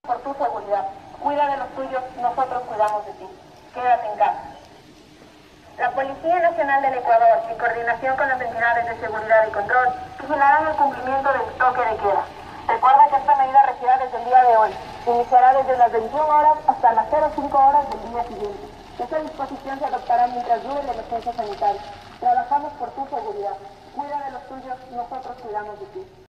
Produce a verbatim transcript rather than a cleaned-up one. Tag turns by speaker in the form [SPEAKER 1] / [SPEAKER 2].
[SPEAKER 1] por tu seguridad. Cuida de los tuyos, nosotros cuidamos de ti. Quédate en casa. La Policía Nacional del Ecuador, en coordinación con las entidades de seguridad y control, vigilarán el cumplimiento del toque de queda. Recuerda que esta medida regirá desde el día de hoy. Iniciará desde las veintiuna horas hasta las cero cinco horas del día siguiente. Esta disposición se adoptará mientras dure la emergencia sanitaria. Trabajamos por tu seguridad. Cuida de los tuyos, nosotros cuidamos de ti.